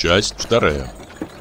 Часть вторая.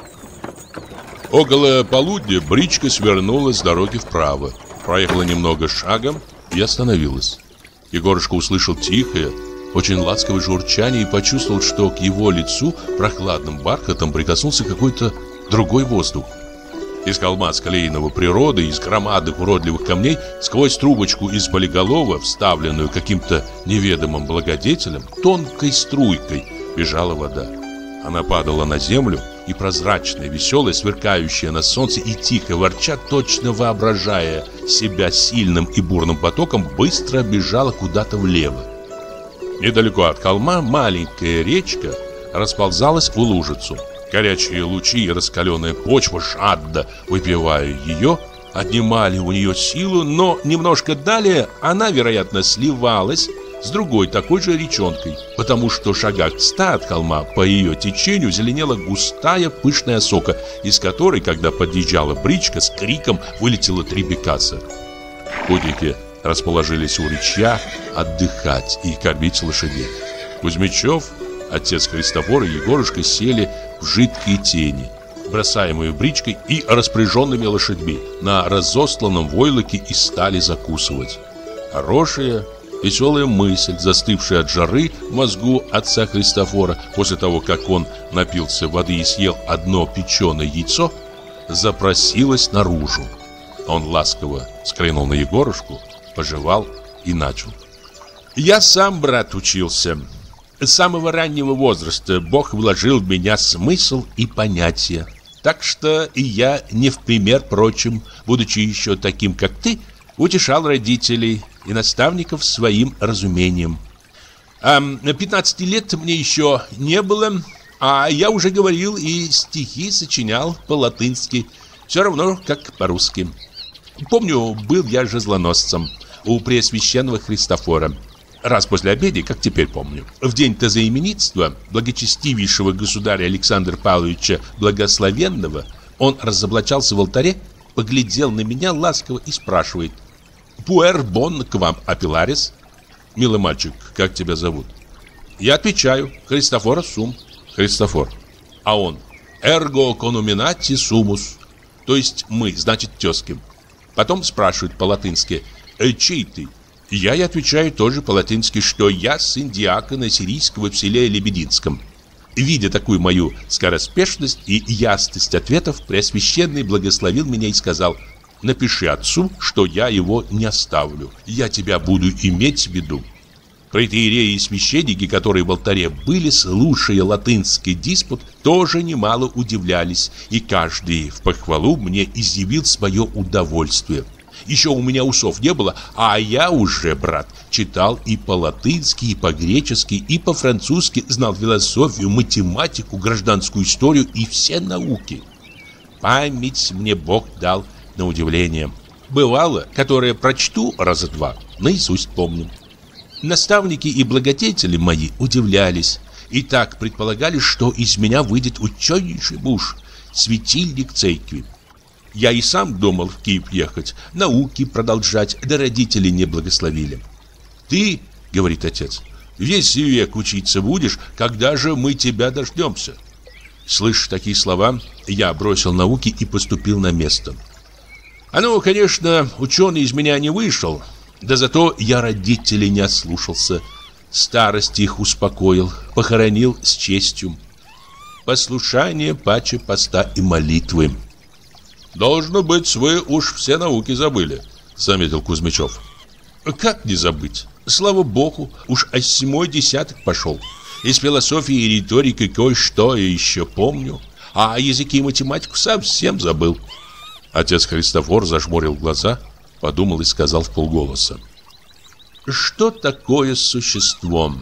Около полудня бричка свернула с дороги вправо, проехала немного шагом и остановилась. Егорушка услышал тихое, очень ласковое журчание и почувствовал, что к его лицу прохладным бархатом прикоснулся какой-то другой воздух. Из холма, склеенного природой, из громадных уродливых камней, сквозь трубочку из болиголова, вставленную каким-то неведомым благодетелем, тонкой струйкой бежала вода. Она падала на землю, и прозрачная, веселая, сверкающая на солнце и тихо ворча, точно воображая себя сильным и бурным потоком, быстро бежала куда-то влево. Недалеко от холма маленькая речка расползалась в лужицу. Горячие лучи и раскаленная почва, жадно выпивая ее, отнимали у нее силу, но немножко далее она, вероятно, сливалась с другой такой же речонкой, потому что в шагах в 100 от холма по ее течению зеленела густая пышная осока, из которой, когда подъезжала бричка, с криком вылетело 3 бекаса. Путники расположились у речья отдыхать и кормить лошадей. Кузьмичев, отец Христофора и Егорушка сели в жидкие тени, бросаемые бричкой и распряженными лошадьми, на разостланном войлоке и стали закусывать. Хорошая, веселая мысль, застывшая от жары в мозгу отца Христофора, после того, как он напился воды и съел одно печеное яйцо, запросилась наружу. Он ласково взглянул на Егорушку, пожевал и начал. «Я сам, брат, учился. С самого раннего возраста Бог вложил в меня смысл и понятия. Так что и я, не в пример прочим, будучи еще таким, как ты, утешал родителей и наставников своим разумением. 15 лет мне еще не было, а я уже говорил и стихи сочинял по-латынски, все равно как по-русски. Помню, был я жезлоносцем у Преосвященного Христофора. Раз после обеда, как теперь помню, в день тезаименитства благочестивейшего государя Александра Павловича Благословенного, он разоблачался в алтаре, поглядел на меня ласково и спрашивает: «Пуэр бон к вам апелларис?» «Милый мальчик, как тебя зовут?» Я отвечаю: «Христофора сум». «Христофор». А он: «Эрго конуминати сумус», то есть мы, значит, тезки. Потом спрашивают по-латынски: «Чей ты?» Я и отвечаю тоже по-латынски, что я сын диакона сирийского в селе Лебединском. Видя такую мою скороспешность и ясность ответов, Преосвященный благословил меня и сказал: «Напиши отцу, что я его не оставлю. Я тебя буду иметь в виду». Протоиереи и священники, которые в алтаре были, слушая латынский диспут, тоже немало удивлялись, и каждый в похвалу мне изъявил свое удовольствие. Еще у меня усов не было, а я уже, брат, читал и по-латынски, и по-гречески, и по-французски, знал философию, математику, гражданскую историю и все науки. Память мне Бог дал на удивление. Бывало, которое прочту раза 2, наизусть помню. Наставники и благодетели мои удивлялись и так предполагали, что из меня выйдет ученейший муж, светильник церкви. Я и сам думал в Киев ехать, науки продолжать, да родители не благословили. «Ты, — говорит отец, — весь век учиться будешь, когда же мы тебя дождемся?» Слыша такие слова, я бросил науки и поступил на место. Конечно, ученый из меня не вышел, да зато я родителей не ослушался, старость их успокоил, похоронил с честью. Послушание паче поста и молитвы. «Должно быть, вы уж все науки забыли», — заметил Кузьмичев. «Как не забыть? Слава Богу, уж 8-й десяток пошел. Из философии и риторики кое-что я еще помню, а языки и математику совсем забыл». Отец Христофор зажмурил глаза, подумал и сказал вполголоса: «Что такое существо?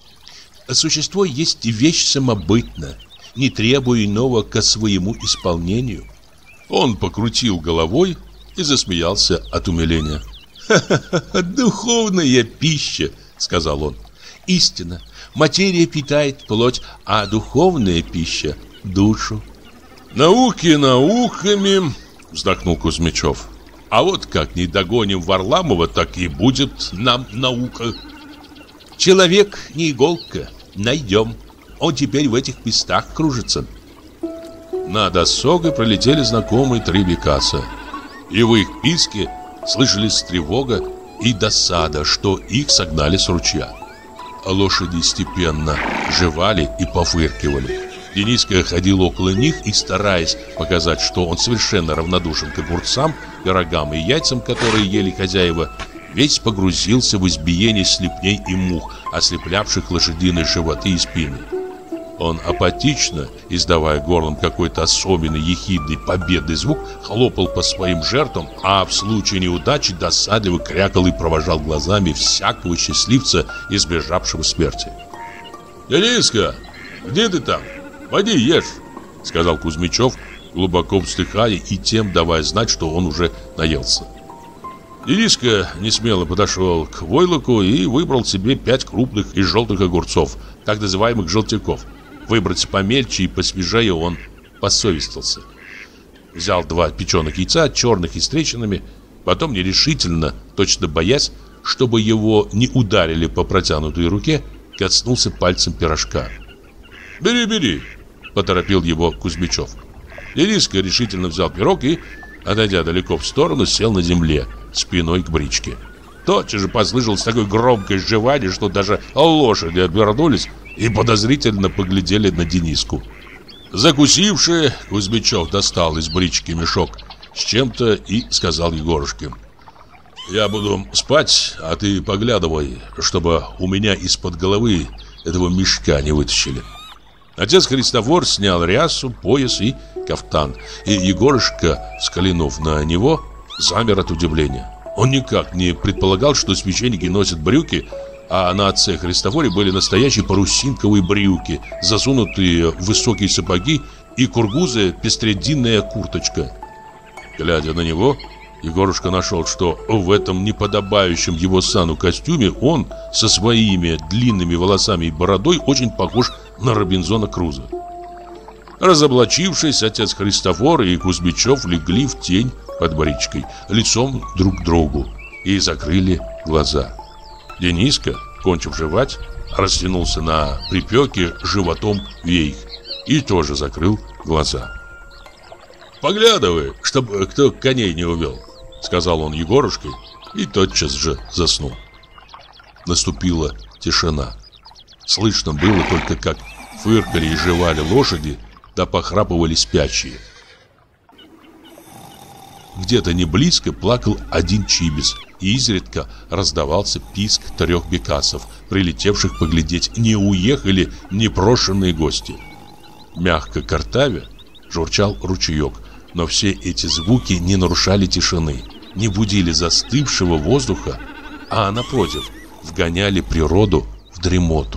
Существо есть вещь самобытная, не требуя иного ко своему исполнению». Он покрутил головой и засмеялся от умиления. «Ха-ха-ха, духовная пища», — сказал он. «Истина, материя питает плоть, а духовная пища — душу». «Науки науками», — вздохнул Кузьмичев. «А вот как не догоним Варламова, так и будет нам наука». «Человек не иголка, найдем», Он теперь в этих местах кружится. Над осокой пролетели знакомые 3 бекаса. И в их писке слышались тревога и досада, что их согнали с ручья. Лошади степенно жевали и пофыркивали. Дениска ходил около них и, стараясь показать, что он совершенно равнодушен к огурцам, пирогам и яйцам, которые ели хозяева, весь погрузился в избиение слепней и мух, ослеплявших лошадиные животы и спины. Он апатично, издавая горлом какой-то особенный ехидный победный звук, хлопал по своим жертвам, а в случае неудачи досадливо крякал и провожал глазами всякого счастливца, избежавшего смерти. «Дениска, где ты там? Пойди ешь», — сказал Кузьмичев, глубоко вздыхая и тем давая знать, что он уже наелся. Дениска несмело подошел к войлоку и выбрал себе 5 крупных и желтых огурцов, так называемых желтяков. Выбрать помельче и посвежее он посовестился. Взял 2 печеных яйца, черных и с трещинами, потом нерешительно, точно боясь, чтобы его не ударили по протянутой руке, коснулся пальцем пирожка. «Бери, бери!» — поторопил его Кузьмичев. Дениска решительно взял пирог и, отойдя далеко в сторону, сел на земле, спиной к бричке. Тотчас же послышалось такое громкое жевание, что даже лошади отвернулись и подозрительно поглядели на Дениску. Закусивший, Кузьмичев достал из брички мешок с чем-то и сказал Егорушке: «Я буду спать, а ты поглядывай, чтобы у меня из-под головы этого мешка не вытащили». Отец Христофор снял рясу, пояс и кафтан, и Егорушка, взглянув на него, замер от удивления. Он никак не предполагал, что священники носят брюки, а на отце Христофоре были настоящие парусинковые брюки, засунутые в высокие сапоги и кургузая пестрединная курточка. Глядя на него, Егорушка нашел, что в этом неподобающем его сану костюме он со своими длинными волосами и бородой очень похож на Робинзона Крузо. Разоблачившись, отец Христофор и Кузьмичев легли в тень под бричкой, лицом друг к другу, и закрыли глаза. Дениска, кончив жевать, растянулся на припеке животом вверх и тоже закрыл глаза. «Поглядывай, чтобы кто коней не увел», — сказал он Егорушке и тотчас же заснул. Наступила тишина. Слышно было только, как фыркали и жевали лошади, да похрапывали спящие. Где-то не близко плакал один чибис, и изредка раздавался писк 3 бекасов, прилетевших поглядеть, не уехали непрошенные гости. Мягко картавя журчал ручеек, но все эти звуки не нарушали тишины, не будили застывшего воздуха, а напротив, вгоняли природу в дремоту.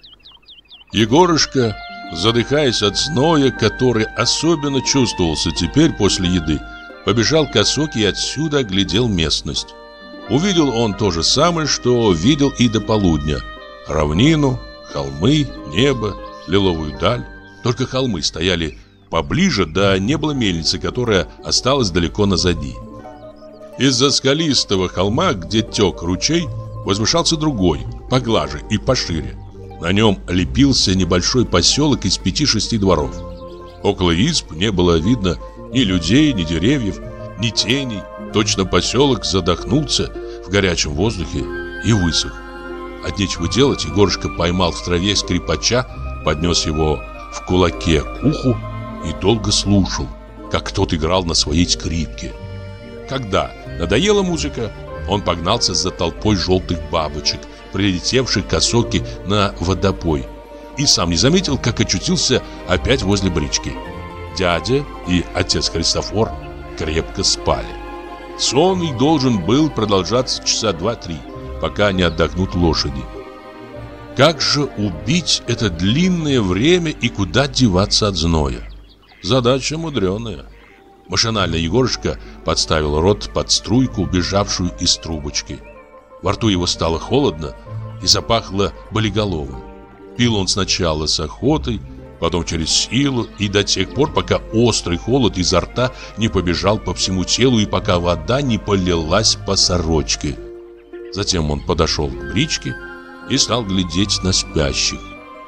Егорушка, задыхаясь от зноя, который особенно чувствовался теперь после еды, побежал к осоке и отсюда оглядел местность. Увидел он то же самое, что видел и до полудня: равнину, холмы, небо, лиловую даль. Только холмы стояли поближе, да не было мельницы, которая осталась далеко назади. Из-за скалистого холма, где тек ручей, возвышался другой, поглаже и пошире. На нем лепился небольшой поселок из 5-6 дворов. Около изб не было видно ни людей, ни деревьев, ни теней. Точно поселок задохнулся в горячем воздухе и высох. От нечего делать Егорушка поймал в траве скрипача, поднес его в кулаке к уху и долго слушал, как кто-то играл на своей скрипке. Когда надоела музыка, он погнался за толпой желтых бабочек, прилетевших к осоке на водопой, и сам не заметил, как очутился опять возле брички. Дядя и отец Христофор крепко спали. Сон их должен был продолжаться часа 2-3, пока не отдохнут лошади. Как же убить это длинное время и куда деваться от зноя? Задача мудреная. Машинально Егорушка подставил рот под струйку, бежавшую из трубочки. Во рту его стало холодно и запахло болиголовым. Пил он сначала с охотой, потом через силу и до тех пор, пока острый холод изо рта не побежал по всему телу и пока вода не полилась по сорочке. Затем он подошел к бричке и стал глядеть на спящих.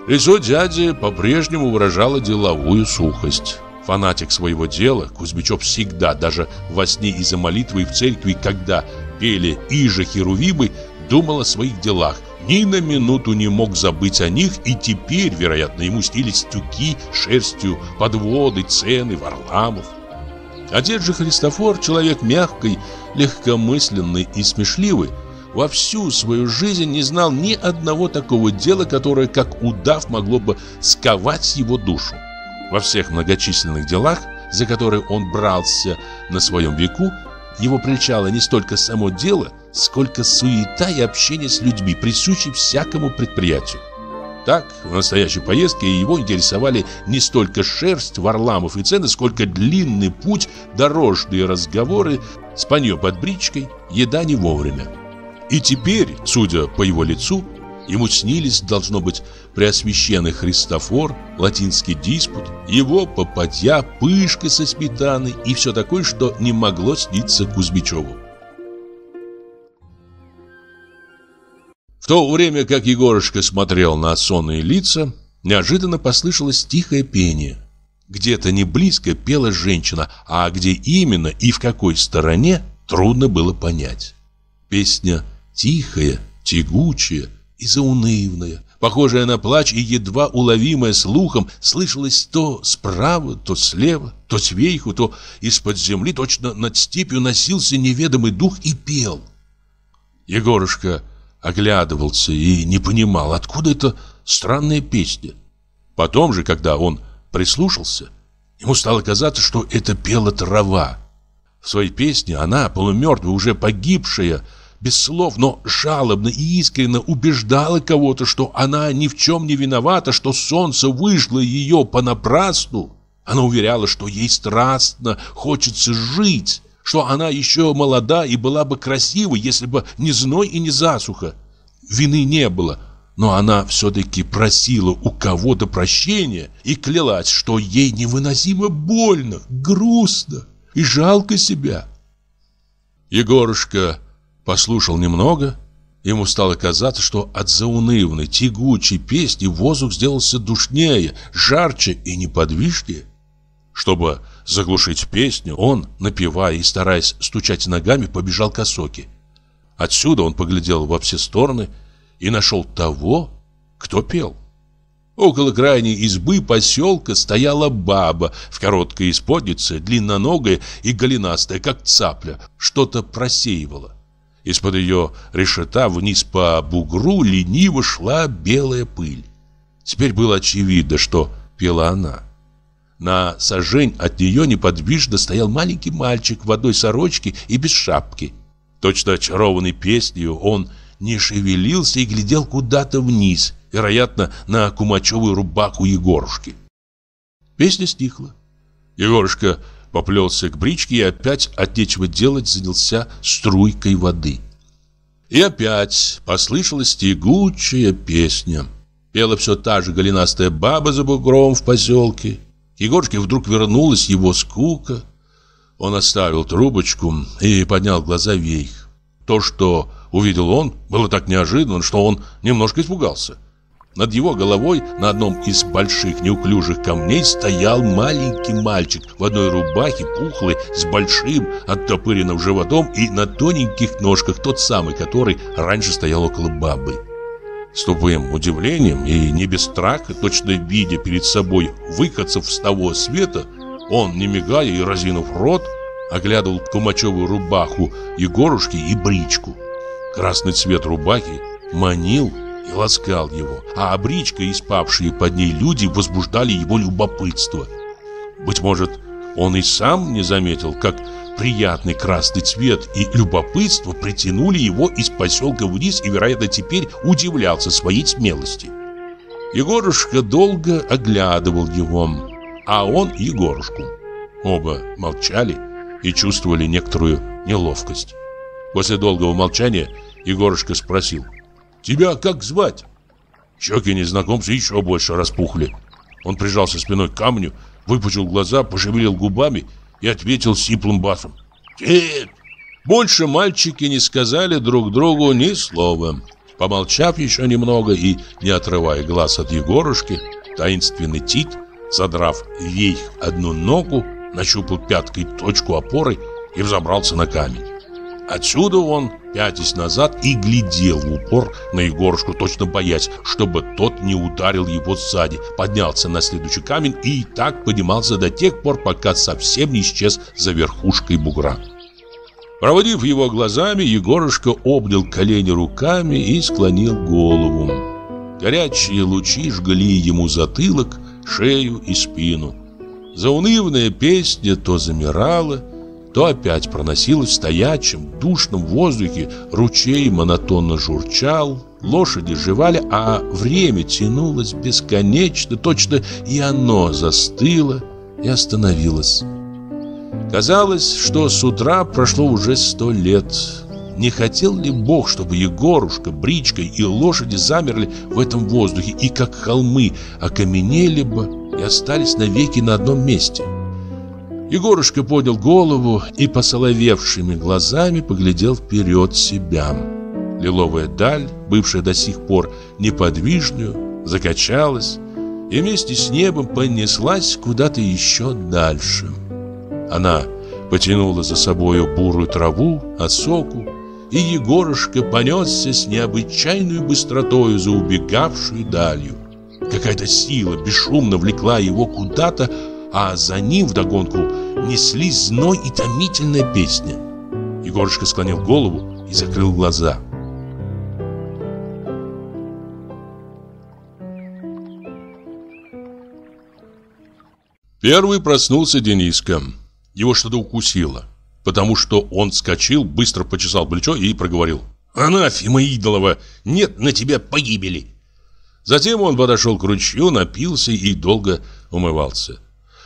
Лицо дяди по-прежнему выражало деловую сухость. Фанатик своего дела, Кузьмичев всегда, даже во сне и за молитвой в церкви, когда пели «Иже херувимы», думал о своих делах, ни на минуту не мог забыть о них, и теперь, вероятно, ему снились тюки шерстью, подводы, цены, Варламов. Отец же Христофор, человек мягкий, легкомысленный и смешливый, во всю свою жизнь не знал ни одного такого дела, которое, как удав, могло бы сковать его душу. Во всех многочисленных делах, за которые он брался на своем веку, его прельщало не столько само дело, сколько суета и общение с людьми, присущие всякому предприятию. Так, в настоящей поездке его интересовали не столько шерсть, Варламов и цены, сколько длинный путь, дорожные разговоры, спанье под бричкой, еда не вовремя. И теперь, судя по его лицу, ему снились, должно быть, Преосвященный Христофор, латинский диспут, его попадья, пышка со сметаной и все такое, что не могло сниться Кузьмичеву. В то время, как Егорушка смотрел на сонные лица, неожиданно послышалось тихое пение. Где-то не близко пела женщина, а где именно и в какой стороне, трудно было понять. Песня тихая, тягучая и заунывная, похожая на плач и едва уловимая слухом, слышалась то справа, то слева, то сверху, то из-под земли, точно над степью носился неведомый дух и пел. Егорушка оглядывался и не понимал, откуда эта странная песня. Потом же, когда он прислушался, ему стало казаться, что это пела трава. В своей песне она, полумертвая, уже погибшая, без слов, но жалобно и искренне убеждала кого-то, что она ни в чем не виновата, что солнце выжгло ее понапрасну. Она уверяла, что ей страстно хочется жить, что она еще молода и была бы красивой, если бы не зной и не засуха. Вины не было, но она все-таки просила у кого-то прощения и клялась, что ей невыносимо больно, грустно и жалко себя. Егорушка послушал немного, ему стало казаться, что от заунывной, тягучей песни воздух сделался душнее, жарче и неподвижнее. Чтобы заглушить песню, он, напевая и стараясь стучать ногами, побежал к осоке. Отсюда он поглядел во все стороны и нашел того, кто пел. Около крайней избы поселка стояла баба в короткой исподнице, длинноногая и голенастая, как цапля, что-то просеивала. Из-под ее решета вниз по бугру лениво шла белая пыль. Теперь было очевидно, что пела она. На сажень от нее неподвижно стоял маленький мальчик в одной сорочке и без шапки. Точно очарованный песнью, он не шевелился и глядел куда-то вниз, вероятно, на кумачевую рубаху Егорушки. Песня стихла. Егорушка поплелся к бричке и опять от нечего делать занялся струйкой воды. И опять послышалась тягучая песня. Пела все та же голенастая баба за бугром в поселке. Егорушке вдруг вернулась его скука. Он оставил трубочку и поднял глаза вверх. То, что увидел он, было так неожиданно, что он немножко испугался. Над его головой на одном из больших неуклюжих камней стоял маленький мальчик в одной рубахе, пухлый, с большим оттопыренным животом и на тоненьких ножках, тот самый, который раньше стоял около бабы. С тупым удивлением и не без страха, точно видя перед собой выходцев с того света, он, не мигая и разинув рот, оглядывал кумачевую рубаху Егорушки и бричку. Красный цвет рубахи манил и ласкал его, а бричка и спавшие под ней люди возбуждали его любопытство. Быть может, он и сам не заметил, как приятный красный цвет и любопытство притянули его из поселка вниз, и, вероятно, теперь удивлялся своей смелости. Егорушка долго оглядывал его, а он Егорушку. Оба молчали и чувствовали некоторую неловкость. После долгого молчания Егорушка спросил: «Тебя как звать?» Щеки незнакомца еще больше распухли. Он прижался спиной к камню, выпучил глаза, пошевелил губами и ответил сиплым басом: «Нет». Больше мальчики не сказали друг другу ни слова. Помолчав еще немного и не отрывая глаз от Егорушки, таинственный Тит, задрав вверх одну ногу, нащупал пяткой точку опоры и взобрался на камень. Отсюда он, пятясь назад, и глядел в упор на Егорушку, точно боясь, чтобы тот не ударил его сзади, поднялся на следующий камень и так поднимался до тех пор, пока совсем не исчез за верхушкой бугра. Проводив его глазами, Егорушка обнял колени руками и склонил голову. Горячие лучи жгли ему затылок, шею и спину. Заунывная песня то замирала, то опять проносилась в стоячем, душном воздухе, ручей монотонно журчал, лошади жевали, а время тянулось бесконечно, точно и оно застыло и остановилось. Казалось, что с утра прошло уже 100 лет. Не хотел ли Бог, чтобы Егорушка, бричка и лошади замерли в этом воздухе и, как холмы, окаменели бы и остались навеки на одном месте? Егорушка поднял голову и посоловевшими глазами поглядел вперед себя. Лиловая даль, бывшая до сих пор неподвижную, закачалась и вместе с небом понеслась куда-то еще дальше. Она потянула за собою бурую траву, осоку, и Егорушка понесся с необычайной быстротою за убегавшую далью. Какая-то сила бесшумно влекла его куда-то, а за ним вдогонку неслись зной и томительная песня. Егорушка склонил голову и закрыл глаза. Первый проснулся Дениска. Его что-то укусило, потому что он вскочил, быстро почесал плечо и проговорил: «Анафема идолова, нет на тебя погибели!» Затем он подошел к ручью, напился и долго умывался.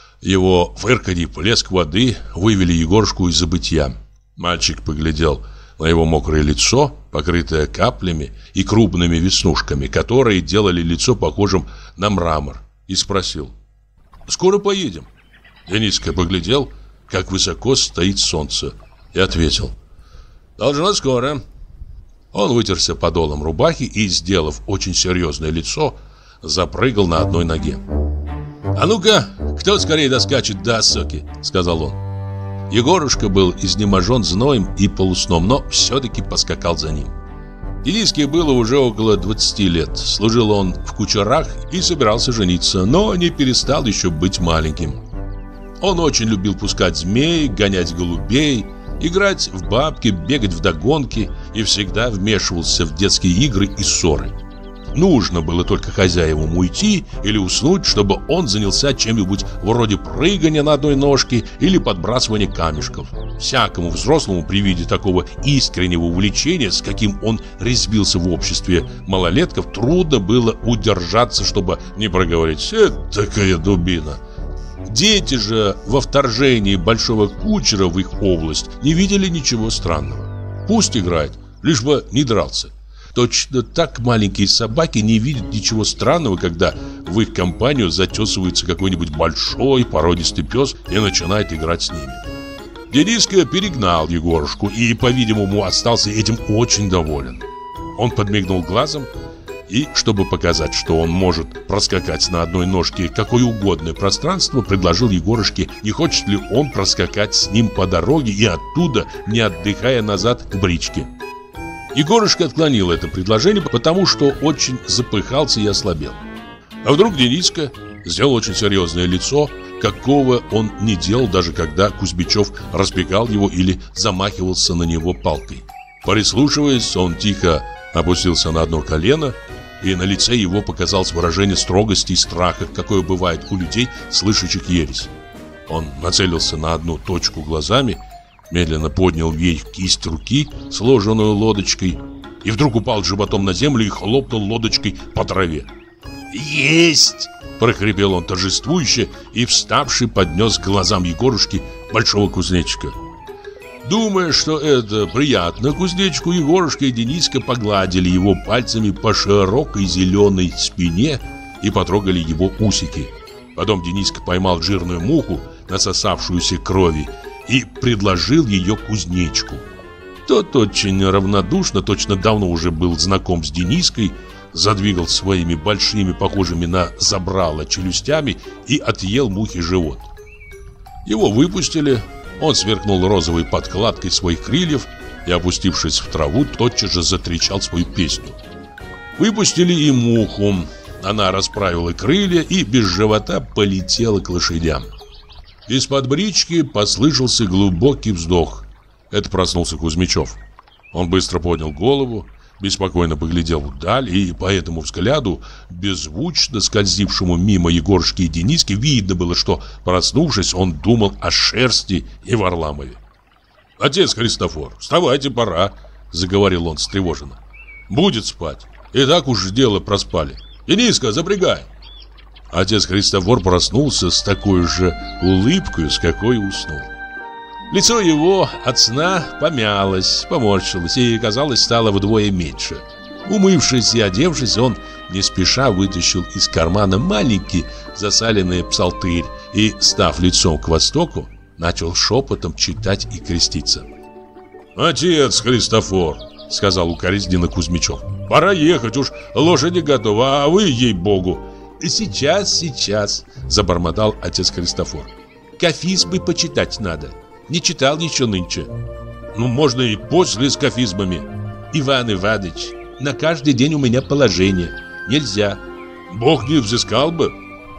Его фырканье и плеск воды вывели Егорушку из забытья. Мальчик поглядел на его мокрое лицо, покрытое каплями и крупными веснушками, которые делали лицо похожим на мрамор, и спросил: «Скоро поедем?» Дениска поглядел, как высоко стоит солнце, и ответил: «Должно скоро». Он вытерся подолом рубахи и, сделав очень серьезное лицо, запрыгал на одной ноге. «А ну-ка, кто скорее доскачет до осоки?» — сказал он. Егорушка был изнеможен зноем и полусном, но все-таки поскакал за ним. Дениске было уже около 20 лет. Служил он в кучерах и собирался жениться, но не перестал еще быть маленьким. Он очень любил пускать змей, гонять голубей, играть в бабки, бегать вдогонки и всегда вмешивался в детские игры и ссоры. Нужно было только хозяевам уйти или уснуть, чтобы он занялся чем-нибудь вроде прыгания на одной ножке или подбрасывания камешков. Всякому взрослому при виде такого искреннего увлечения, с каким он резвился в обществе малолетков, трудно было удержаться, чтобы не проговорить: «Такая дубина». Дети же во вторжении большого кучера в их область не видели ничего странного. Пусть играет, лишь бы не дрался. Точно так маленькие собаки не видят ничего странного, когда в их компанию затесывается какой-нибудь большой породистый пес и начинает играть с ними. Дениска перегнал Егорушку и, по-видимому, остался этим очень доволен. Он подмигнул глазом и, чтобы показать, что он может проскакать на одной ножке какое угодно пространство, предложил Егорушке, не хочет ли он проскакать с ним по дороге и оттуда, не отдыхая, назад к бричке. Егорушка отклонил это предложение, потому что очень запыхался и ослабел. А вдруг Дениска сделал очень серьезное лицо, какого он не делал, даже когда Кузьмичев разбегал его или замахивался на него палкой. Прислушиваясь, он тихо опустился на одно колено, и на лице его показалось выражение строгости и страха, какое бывает у людей, слышащих ересь. Он нацелился на одну точку глазами, медленно поднял вверх кисть руки, сложенную лодочкой, и вдруг упал животом на землю и хлопнул лодочкой по траве. «Есть!» – прохрипел он торжествующе и, вставший, поднес к глазам Егорушки большого кузнечика. Думая, что это приятно кузнечику, Егорушка и Дениска погладили его пальцами по широкой зеленой спине и потрогали его усики. Потом Дениска поймал жирную муху, насосавшуюся крови, и предложил ее кузнечику. Тот очень равнодушно, точно давно уже был знаком с Дениской, задвигал своими большими, похожими на забрало челюстями и отъел мухи живот. Его выпустили, он сверкнул розовой подкладкой своих крыльев и, опустившись в траву, тотчас же затрещал свою песню. Выпустили и муху. Она расправила крылья и без живота полетела к лошадям. Из-под брички послышался глубокий вздох. Это проснулся Кузьмичев. Он быстро поднял голову, беспокойно поглядел вдаль, и по этому взгляду, беззвучно скользившему мимо Егорушки и Дениски, видно было, что, проснувшись, он думал о шерсти и Варламове. «Отец Христофор, вставайте, пора», — заговорил он встревоженно. «Будет спать. И так уж дело проспали. Дениска, запрягай». Отец Христофор проснулся с такой же улыбкой, с какой уснул. Лицо его от сна помялось, поморщилось и, казалось, стало вдвое меньше. Умывшись и одевшись, он не спеша вытащил из кармана маленький засаленный псалтырь и, став лицом к востоку, начал шепотом читать и креститься. «Отец Христофор», — сказал укоризненно Кузьмичев, — «пора ехать, уж лошади готовы, а вы, ей-богу». «Сейчас», — забормотал отец Христофор. «Кафизмы почитать надо. Не читал еще нынче». «Ну, можно и после с кафизмами». «Иван Иванович, на каждый день у меня положение. Нельзя». «Бог не взыскал бы».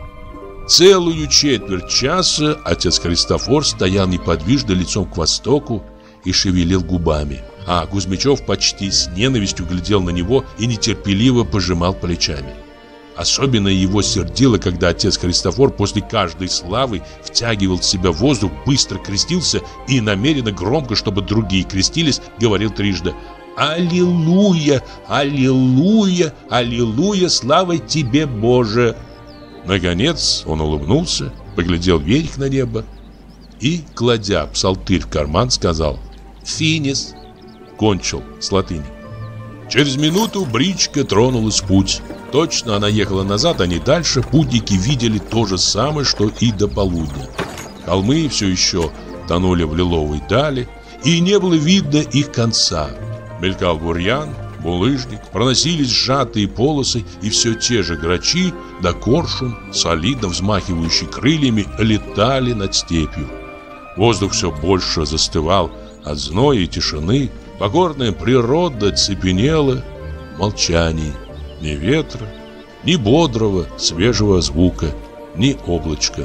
Целую четверть часа отец Христофор стоял неподвижно лицом к востоку и шевелил губами, а Кузьмичев почти с ненавистью глядел на него и нетерпеливо пожимал плечами. Особенно его сердило, когда отец Христофор после каждой славы втягивал в себя воздух, быстро крестился и намеренно громко, чтобы другие крестились, говорил трижды: «Аллилуйя! Аллилуйя! Аллилуйя! Слава тебе, Боже!» Наконец он улыбнулся, поглядел вверх на небо и, кладя псалтырь в карман, сказал: «Финис!» Кончил с латыни. Через минуту бричка тронулась в путь. Точно она ехала назад, а не дальше. Путники видели то же самое, что и до полудня. Холмы все еще тонули в лиловой дали, и не было видно их конца. Мелькал бурьян, булыжник, проносились сжатые полосы, и все те же грачи да коршун, солидно взмахивающие крыльями, летали над степью. Воздух все больше застывал от зноя и тишины. Покорная природа цепенела в молчании. Ни ветра, ни бодрого, свежего звука, ни облачка.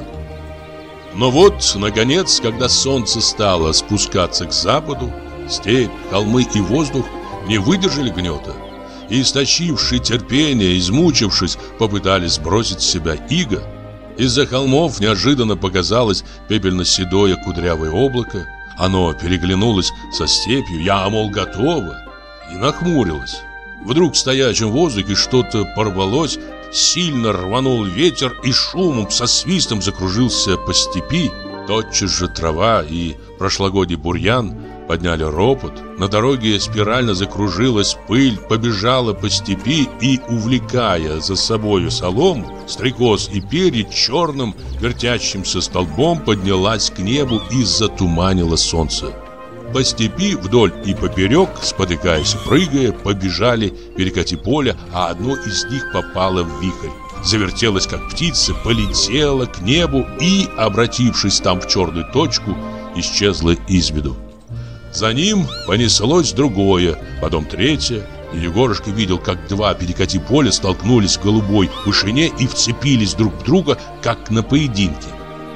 Но вот, наконец, когда солнце стало спускаться к западу, степь, холмы и воздух не выдержали гнета. И, истощившие терпение, измучившись, попытались сбросить с себя иго. Из-за холмов неожиданно показалось пепельно-седое кудрявое облако. Оно переглянулось со степью, я, мол, готово, и нахмурилось. Вдруг в стоячем воздухе что-то порвалось, сильно рванул ветер и шумом со свистом закружился по степи. Тотчас же трава и прошлогодний бурьян подняли ропот. На дороге спирально закружилась пыль, побежала по степи и, увлекая за собою солому, стрекоз и перья, черным вертящимся столбом поднялась к небу и затуманила солнце. По степи вдоль и поперек, спотыкаясь и прыгая, побежали перекати поля, а одно из них попало в вихрь. Завертелась, как птица, полетела к небу и, обратившись там в черную точку, исчезла из виду. За ним понеслось другое, потом третье, и Егорушка видел, как два перекати поля столкнулись в голубой вышине и вцепились друг в друга, как на поединке.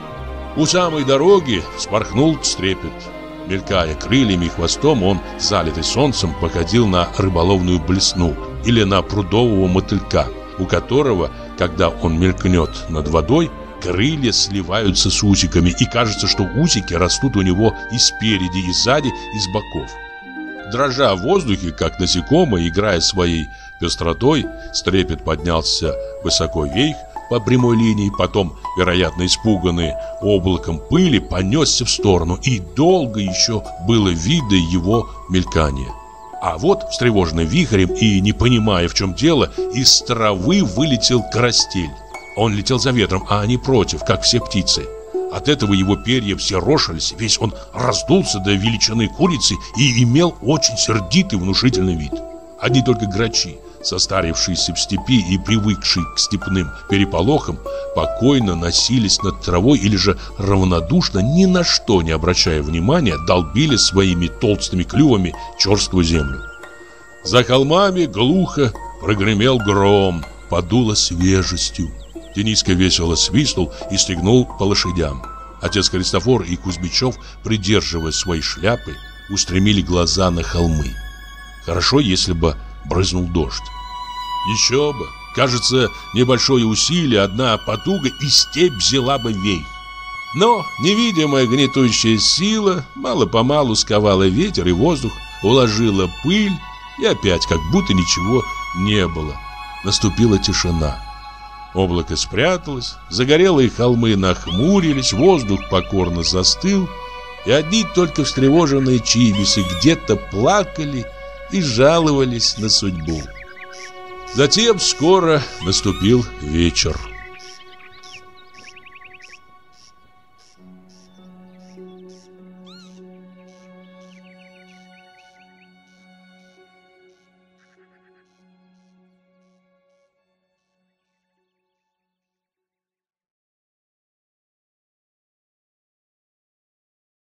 У самой дороги вспорхнул стрепет. Мелькая крыльями и хвостом, он, залитый солнцем, походил на рыболовную блесну или на прудового мотылька, у которого, когда он мелькнет над водой, крылья сливаются с усиками, и кажется, что усики растут у него и спереди, и сзади, и с боков. Дрожа в воздухе, как насекомое, играя своей пестротой, стрепет поднялся высоко вверх по прямой линии, потом, вероятно, испуганный облаком пыли, понесся в сторону, и долго еще было видно его мелькание. А вот, встревоженный вихрем и не понимая, в чем дело, из травы вылетел карастель. Он летел за ветром, а не против, как все птицы. От этого его перья все рошились, весь он раздулся до величины курицы и имел очень сердитый внушительный вид. Одни только грачи, состарившиеся в степи и привыкшие к степным переполохам, покойно носились над травой или же равнодушно, ни на что не обращая внимания, долбили своими толстыми клювами черствую землю. За холмами глухо прогремел гром, подуло свежестью. Дениска весело свистнул и стегнул по лошадям. Отец Христофор и Кузьмичев, придерживая свои шляпы, устремили глаза на холмы. Хорошо, если бы брызнул дождь. Еще бы, кажется, небольшое усилие, одна потуга, и степь взяла бы вейх. Но невидимая гнетущая сила мало-помалу сковала ветер и воздух, уложила пыль, и опять как будто ничего не было. Наступила тишина. Облако спряталось, загорелые холмы нахмурились, воздух покорно застыл, и одни только встревоженные чибисы где-то плакали и жаловались на судьбу. Затем скоро наступил вечер.